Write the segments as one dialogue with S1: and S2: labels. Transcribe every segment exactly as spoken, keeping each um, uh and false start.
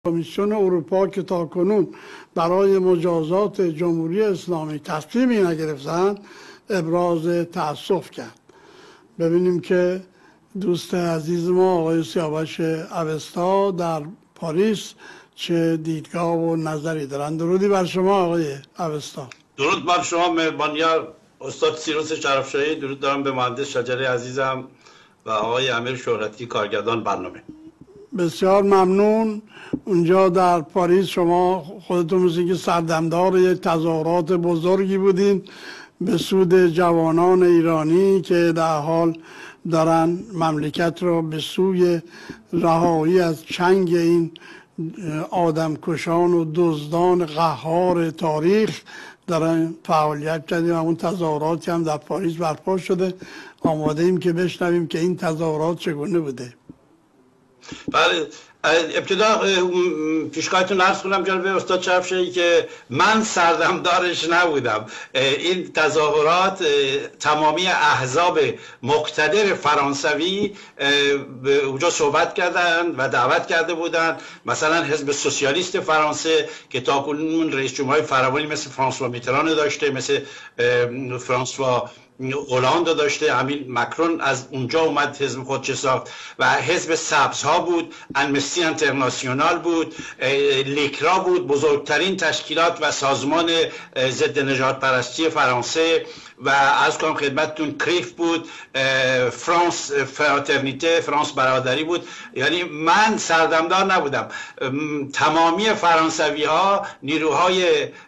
S1: کمیسیون اروپا که تاکنون برای مجازات جمهوری اسلامی تصمیمی نگرفتند ابراز تأسف کرد. ببینیم که دوست عزیز ما آقای سیاوش اوستا در پاریس چه دیدگاه و نظری دارند. درودی بر شما آقای اوستا.
S2: درود بر شما مهربانیار استاد سیروس شرفشاهی. درود دارم به مهندس شجری عزیزم و آقای امیر شهرتی کارگردان برنامه.
S1: بسیار ممنون. اونجا در پاریس شما خودتون مثل که سردمدار یک تظاهرات بزرگی بودین به سود جوانان ایرانی که در حال دارن مملکت را به سوی رهایی از چنگ این آدمکشان و دزدان قهار تاریخ دارن فعالیت کردیم و اون تظاهراتی هم در پاریس برپا شده. آماده ایم که بشنویم که این تظاهرات چگونه بوده.
S2: بله، ابتدا پیشگاهتون عرض کنم جناب استاد شرفشاهی که من سردمدارش نبودم. این تظاهرات تمامی احزاب مقتدر فرانسوی به اونجا صحبت کردن و دعوت کرده بودند. مثلا حزب سوسیالیست فرانسه که تاکنون رئیس جمهورهای فراوانی مثل فرانسوا میتران داشته، مثل فرانسوا هلند داشته، همین مکرون از اونجا اومد حزب خودش ساخت و حزب سبزها بود، امنستی اینترنشنال بود، لیکرا بود، بزرگترین تشکیلات و سازمان ضد نژاد پرستی فرانسه و از کنم خدمتتون کریف بود، فرانس فراترنیته، فرانس برادری بود. یعنی من سردمدار نبودم. تمامی فرانسوی ها نیروهای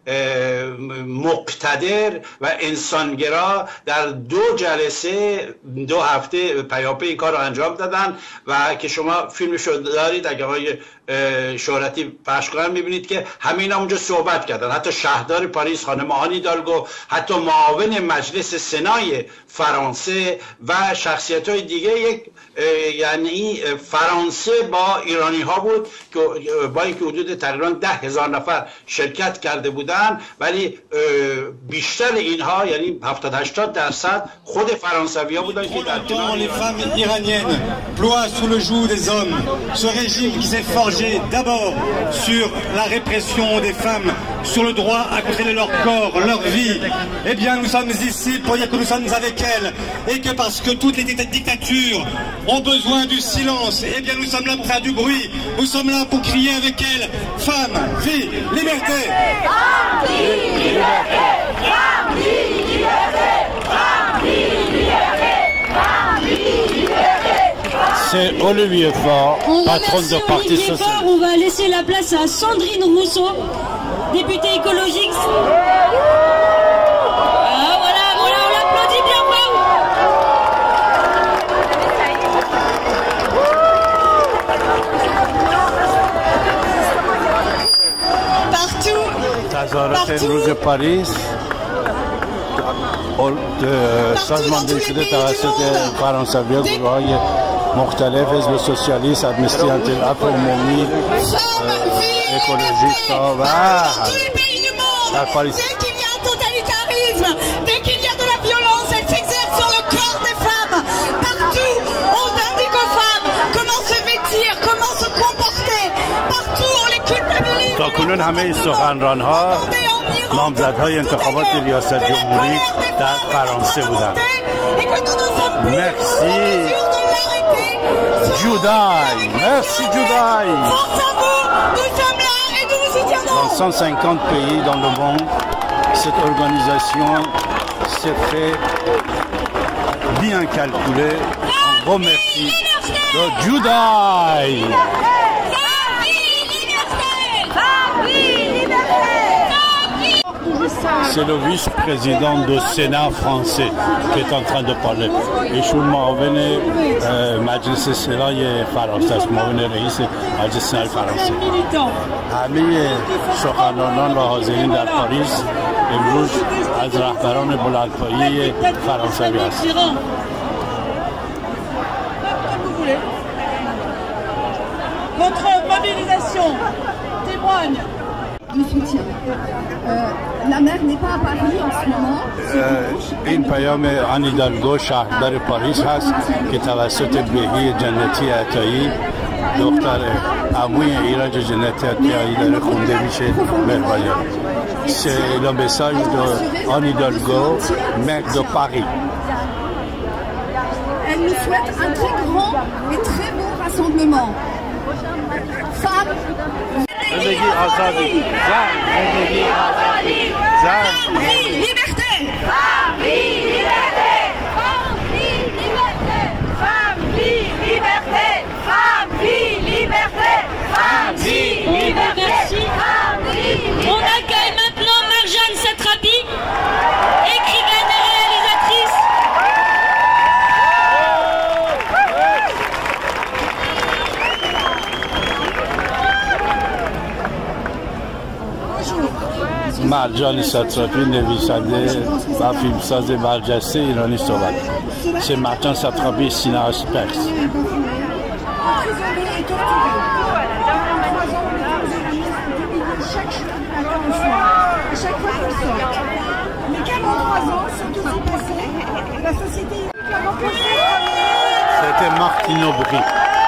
S2: مقتدر و انسانگرا در دو جلسه دو هفته پیاپی این کار رو انجام دادن و که شما فیلمش رو دارید اگه های شهرتی پخش کنن میبینید که همین هم اونجا صحبت کردن. حتی شهردار پاریس خانم آن ایدالگو، حتی معاون مجلس سنای فرانسه و شخصیت های دیگه. یک یعنی فرانسه با ایرانی ها بود که با اینکه حدود تقریبا ده هزار نفر شرکت کرده بودن ولی بیشتر اینها یعنی هفتاد هشتاد درصد خود فرانسوی ها بودن که در کنار
S3: les femmes iraniennes ploient sous le joug des hommes. Ce régime qui s'est forgé d'abord sur la répression des femmes, sur le droit à contrôler leur corps, leur vie. Eh bien, nous sommes ici pour dire que nous sommes avec elles et que parce que toutes les dictatures ont besoin du silence, eh bien, nous sommes là pour faire du bruit. Nous sommes là pour crier avec elles. Femmes, vie, liberté.
S4: Femmes, vie, liberté. Femmes, vie, liberté. Femmes, vie, liberté. Femmes, vie, liberté.
S5: C'est Olivier Faure, patronne de Parti Socialiste.
S6: On va laisser la place à Sandrine Rousseau, députée écologique. Ah, voilà, voilà, on l'applaudit bien fort.
S4: Partout.
S5: تظاهرات امروز پاریس سازماندهی شده توسط فرانسوی‌ها، گروه‌های مختلف، حزب سوسیالیست، امنستی اینترنشنال، عمومی، اکولوژیست ها و در پاریس.
S4: Dès qu'il y a un totalitarisme, dès qu'il y a de la violence, elle s'exerce sur le corps des femmes. Partout, on indique aux femmes comment se vêtir, comment se comporter. Partout, on les culpabilise.
S5: تاکنون همه سخنران‌ها نامزدهای انتخابات ریاست جمهوری در فرانسه بودند. مرسی جودای، مرسی جودای. Dans cent cinquante pays dans le monde, cette organisation s'est fait bien calculer. Un gros merci de Judai. C'est le vice-président du Sénat français qui est en train de parler. ایشون معاون مجلس سنای فرانسه است، معاون رئیس مجلس سنای فرانسه. همه سخنرانان و حاضرین در پاریس امروز از رهبران بلندپایه فرانسوی هستند.
S6: Votre mobilisation témoigne
S7: du soutien. Euh, la mer n'est pas à Paris en ce moment.
S5: این پیام آن ایدالگو شهردار پاریس هست که توسط بهی جنتی عطایی دختر هموی ایران جنتیت داره خونده میشه مهربانی. C'est le message de Anne Hidalgo, maire de Paris.
S7: Elle nous souhaite un très grand et très beau rassemblement. Femmes,
S5: زندگی آزادی، زن، زندگی آزادی، زن،
S7: liberté.
S4: Femme, vie, liberté. Femme, vie, liberté. Femme, vie, liberté. Femme, vie, liberté. Femme, vie, liberté.
S6: Merci.
S4: Femme, vie, liberté.
S6: On accueille maintenant Marjane Satrapi, écrivaine et réalisatrice.
S5: مرجان ساتراپی نویسنده و فیلمساز برجسته ایرانی صحبت. C'est Marjane Satrapi, cinéaste perse.
S7: Chaque fois qu'elle sort. Mais quarante-trois ans sont aussi passés. La société a remplacé.
S5: C'était Martine Aubry.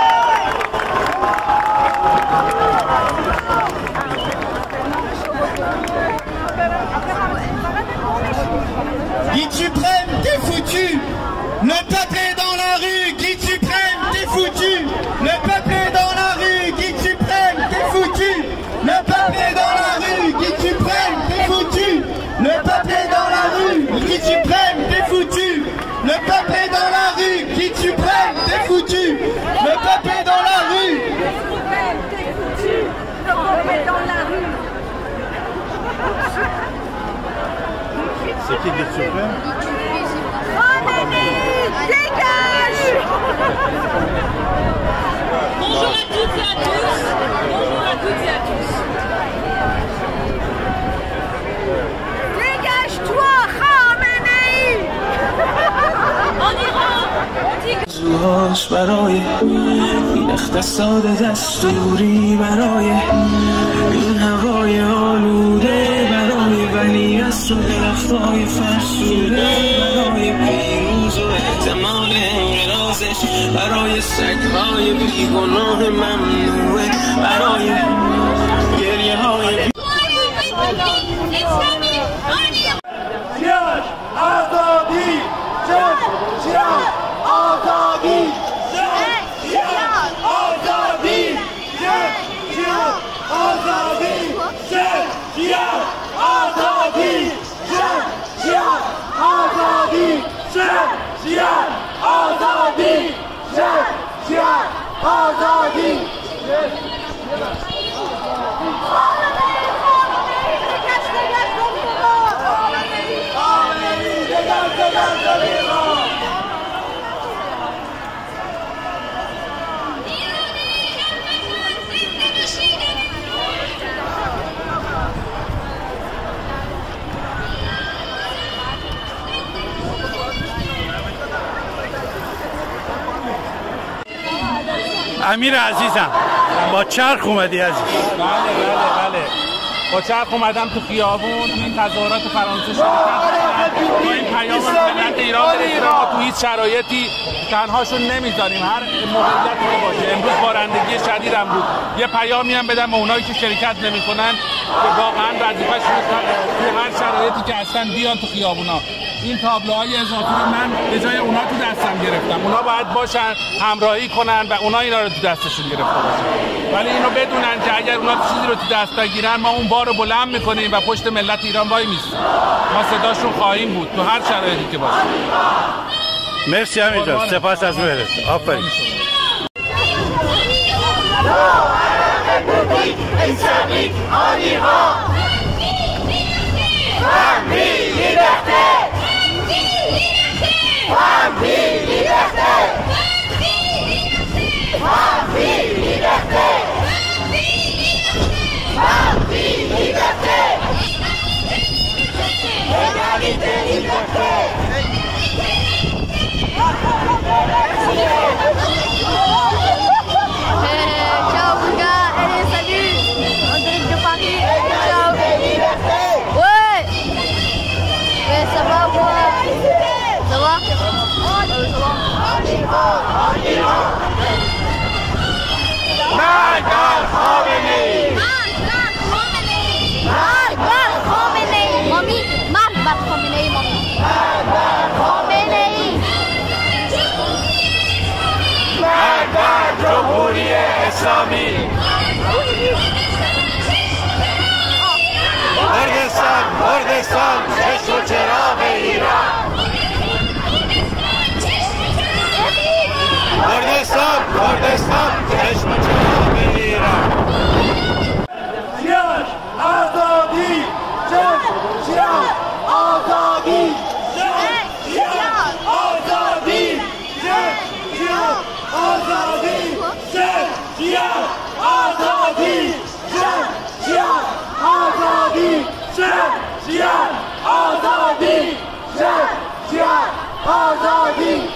S3: Guide suprême, t'es foutu. Le peuple est dans la rue. Guide suprême, t'es foutu. Le peuple est dans la rue. Guide suprême, t'es foutu. Le peuple est dans la rue. Guide suprême, t'es foutu. Le peuple est dans la rue. Guide suprême, t'es foutu. Le peuple est dans la rue. Guide suprême, t'es foutu. Le peuple est dans la rue.
S4: Le peuple est dans la rue.
S5: C'est qui Guide suprême?
S4: Dégage!
S6: Bonjour à toutes et à tous. Bonjour à toutes et à tous.
S4: Dégage-toi, Khamenei!
S6: En Iran, on dit que
S8: زوهاش برای این اقتصاد دستوری برای این هوای آلوده برای ولی از درختای فرسوده برای پیروز و احتمال انقراضش برای سگهای بیگناه ممنوعه برای گریه های
S3: آزادی جان آزادی آزادی آزادی آزادی آزادی آزادی
S5: امیر عزیزم با چرخ اومدی عزیز.
S9: بله بله بله با چرخ اومدم تو خیابون تو این تظاهرات فرانسه شرکت کردم با این پیام ملت ایران برسه ما تو هیچ شرایطی تنهاشون نمیذاریم هر موقعیتی که باشه. امروز بارندگی شدید هم بود یه پیامی هم بدم به اونایی که شرکت نمیکنن که واقعا وظیفه‌شون تو هر شرایطی که هستن بیان تو خیابونا. این تابلوهای اضافی رو من به جای اونا تو دستم گرفتم. اونا باید باشن همراهی کنن و اونا اینا رو تو دستشون گرفته باشن. ولی اینو بدونن که اگر اونا چیزی رو تو دست بگیرن ما اون بار رو بلند میکنیم و پشت ملت ایران وای میستیم. ما صداشون خواهیم بود تو هر شرایطی که باشه.
S5: مرسی امیر جان، سپاس از مهرت. آفرین.
S4: Ciao Bouga, allez salut, en direct de Paris, ciao. Ouais, ouais ça va moi, ça va, euh, ça va.
S9: مرگ بر خامنه‌ای.
S10: مرگ بر خامنه‌ای. مرگ بر خامنه‌ای. مامی مرگ بر خامنه‌ای. مامی مرگ بر خامنه‌ای.
S9: مرگ بر جمهوری اسلامی. کردستان کردستان چشم و چراغ ایران. کردستان کردستان چشم و چراغ ایران.
S11: سیاه آزادی سیاه آزادی سیاه آزادی سیاه آزادی سیاه آزادی سیاه آزادی سیاه آزادی سیاه آزادی.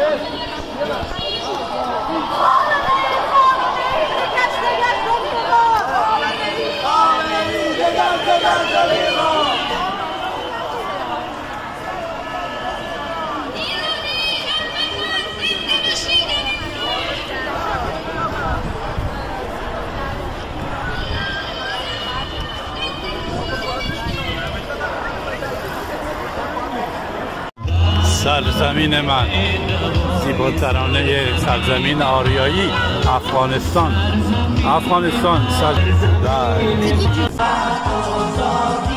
S5: سرزمین من، زیباترانه سرزمین آریایی افغانستان. افغانستان سر...